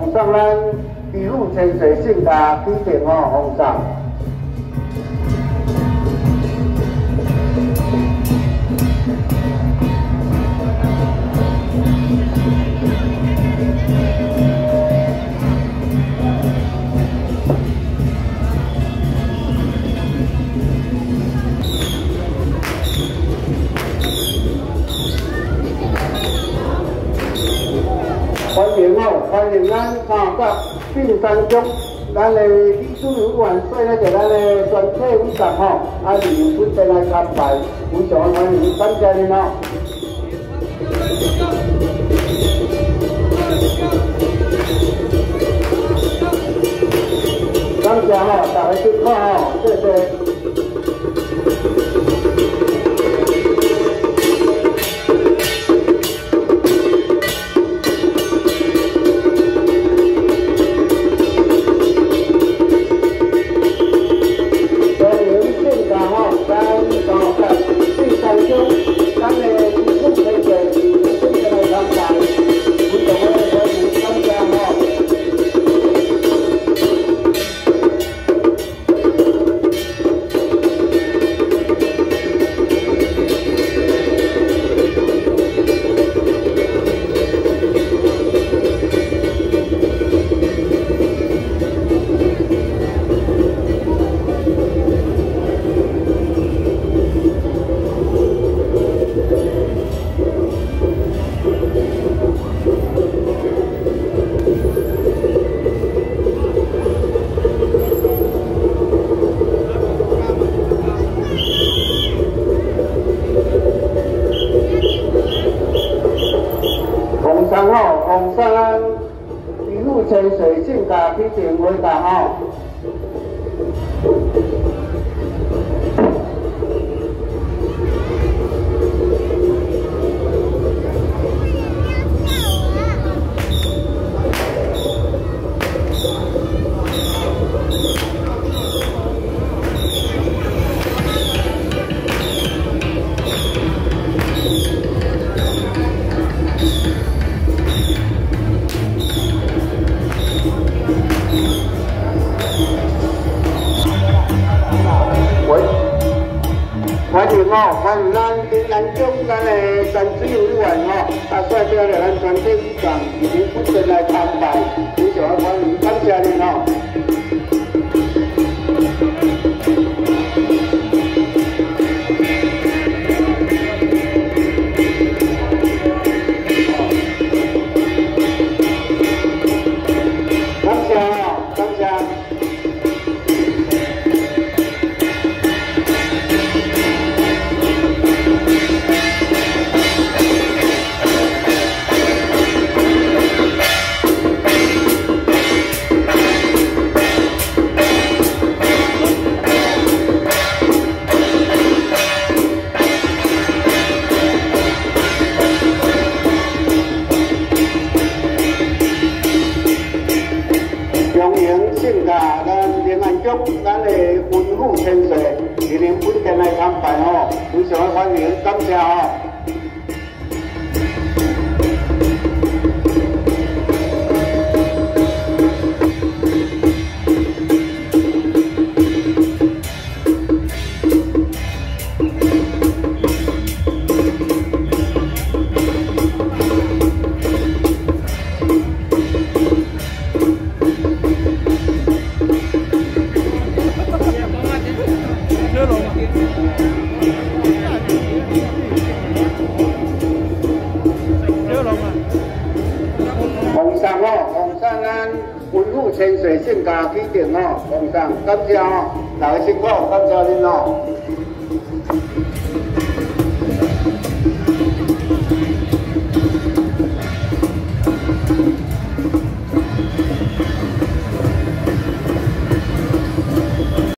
奉上咱义务千岁圣家启程奉上。 欢迎咱甲并山区咱的李主任元帅咧，就咱的全体委员啊，离本地来参拜，非常欢迎，感谢您哦。感谢大家辛苦谢谢。 奉上义务千岁圣家启程回答欢迎咱平安乡咱的山水委员率领着咱全体委员已经本地来参拜，非常欢迎，感谢您咱的文武千岁，莅临本地来参拜非常欢迎，感谢奉上咱文武千岁圣家启程奉上，感谢大家辛苦，感谢您